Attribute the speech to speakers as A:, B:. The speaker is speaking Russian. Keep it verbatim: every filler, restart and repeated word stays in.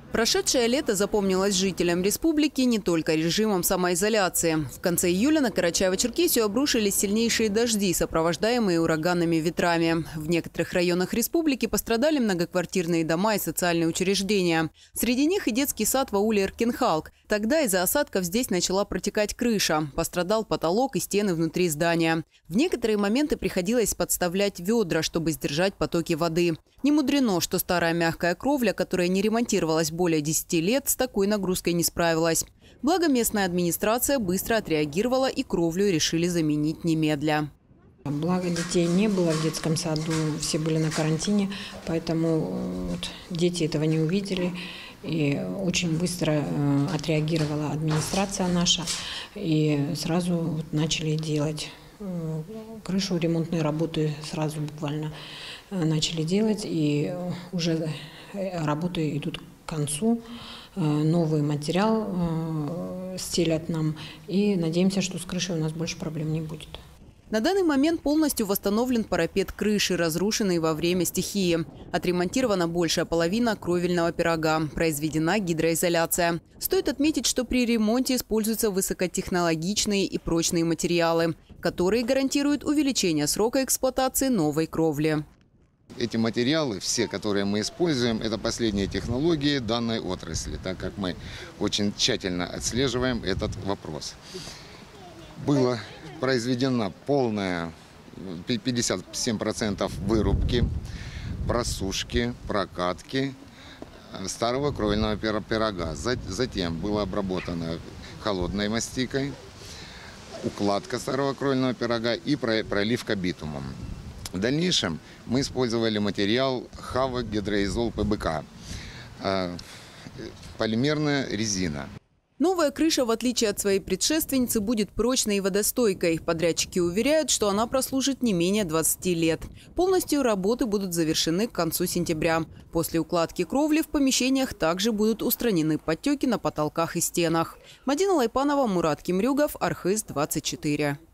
A: Прошедшее лето запомнилось жителям республики не только режимом самоизоляции. В конце июля на Карачаево-Черкесию обрушились сильнейшие дожди, сопровождаемые ураганными ветрами. В некоторых районах республики пострадали многоквартирные дома и социальные учреждения. Среди них и детский сад в ауле Эркинхалк. Тогда из-за осадков здесь начала протекать крыша. Пострадал потолок и стены внутри здания. В некоторые моменты приходилось подставлять ведра, чтобы сдержать потоки воды. Не мудрено, что старая мягкая кровля, которая не ремонтировалась более десяти лет, с такой нагрузкой не справилась. Благо местная администрация быстро отреагировала и кровлю решили заменить немедля.
B: Благо детей не было в детском саду, все были на карантине, поэтому вот, дети этого не увидели. И очень быстро отреагировала администрация наша и сразу вот начали делать крышу, ремонтные работы сразу буквально начали делать. И уже работы идут к концу, новый материал стелят нам и надеемся, что с крышей у нас больше проблем не будет.
A: На данный момент полностью восстановлен парапет крыши, разрушенный во время стихии. Отремонтирована большая половина кровельного пирога. Произведена гидроизоляция. Стоит отметить, что при ремонте используются высокотехнологичные и прочные материалы, которые гарантируют увеличение срока эксплуатации новой кровли.
C: Эти материалы, все, которые мы используем, это последние технологии данной отрасли, так как мы очень тщательно отслеживаем этот вопрос. Было произведена полная пятьдесят семь процентов вырубки, просушки, прокатки старого кровельного пирога. Затем было обработано холодной мастикой, укладка старого кровельного пирога и проливка битумом. В дальнейшем мы использовали материал Хава Гидроизол ПБК, полимерная резина.
A: Новая крыша, в отличие от своей предшественницы, будет прочной и водостойкой. Подрядчики уверяют, что она прослужит не менее двадцати лет. Полностью работы будут завершены к концу сентября. После укладки кровли в помещениях также будут устранены подтеки на потолках и стенах. Мадина Лайпанова, Мурат Кимрюгов, Архыз двадцать четыре.